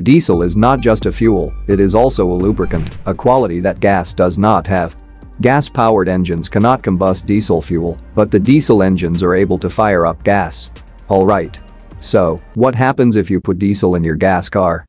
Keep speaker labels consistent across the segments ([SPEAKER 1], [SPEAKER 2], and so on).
[SPEAKER 1] Diesel is not just a fuel, it is also a lubricant, a quality that gas does not have. Gas-powered engines cannot combust diesel fuel, but the diesel engines are able to fire up gas. Alright. So, what happens if you put diesel in your gas car?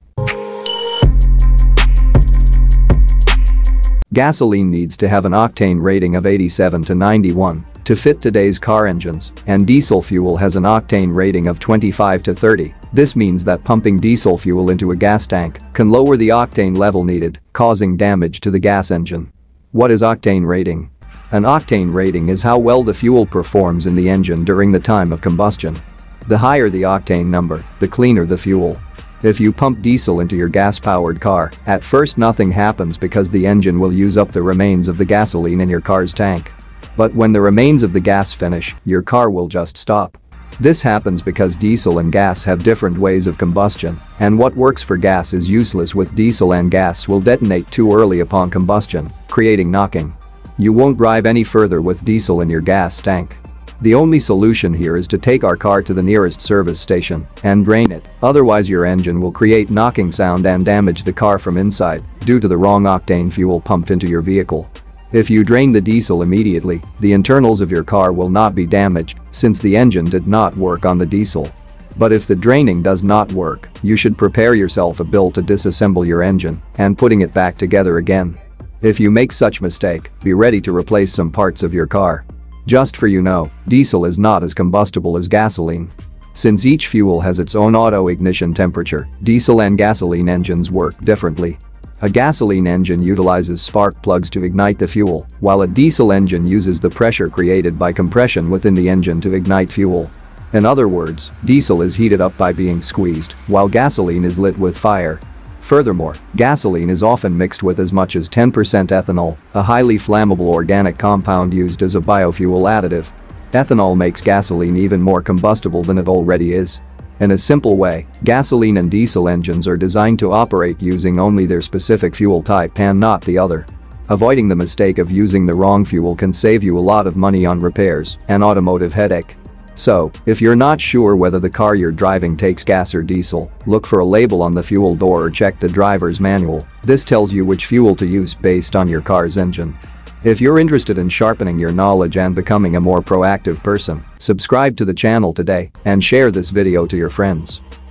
[SPEAKER 1] Gasoline needs to have an octane rating of 87 to 91 to fit today's car engines, and diesel fuel has an octane rating of 25 to 30. This means that pumping diesel fuel into a gas tank can lower the octane level needed, causing damage to the gas engine. What is octane rating? An octane rating is how well the fuel performs in the engine during the time of combustion. The higher the octane number, the cleaner the fuel. If you pump diesel into your gas-powered car, at first nothing happens because the engine will use up the remains of the gasoline in your car's tank. But when the remains of the gas finish, your car will just stop. This happens because diesel and gas have different ways of combustion, and what works for gas is useless with diesel, and gas will detonate too early upon combustion, creating knocking. You won't drive any further with diesel in your gas tank. The only solution here is to take our car to the nearest service station and drain it, otherwise your engine will create knocking sound and damage the car from inside due to the wrong octane fuel pumped into your vehicle. If you drain the diesel immediately, the internals of your car will not be damaged since the engine did not work on the diesel. But if the draining does not work, you should prepare yourself a bill to disassemble your engine and putting it back together again. If you make such mistake, be ready to replace some parts of your car. Just for you know, diesel is not as combustible as gasoline. Since each fuel has its own auto ignition temperature, diesel and gasoline engines work differently. A gasoline engine utilizes spark plugs to ignite the fuel, while a diesel engine uses the pressure created by compression within the engine to ignite fuel. In other words, diesel is heated up by being squeezed, while gasoline is lit with fire. Furthermore, gasoline is often mixed with as much as 10% ethanol, a highly flammable organic compound used as a biofuel additive. Ethanol makes gasoline even more combustible than it already is. In a simple way, gasoline and diesel engines are designed to operate using only their specific fuel type and not the other. Avoiding the mistake of using the wrong fuel can save you a lot of money on repairs and automotive headache. So, if you're not sure whether the car you're driving takes gas or diesel, look for a label on the fuel door or check the driver's manual. This tells you which fuel to use based on your car's engine. If you're interested in sharpening your knowledge and becoming a more proactive person, subscribe to the channel today and share this video to your friends.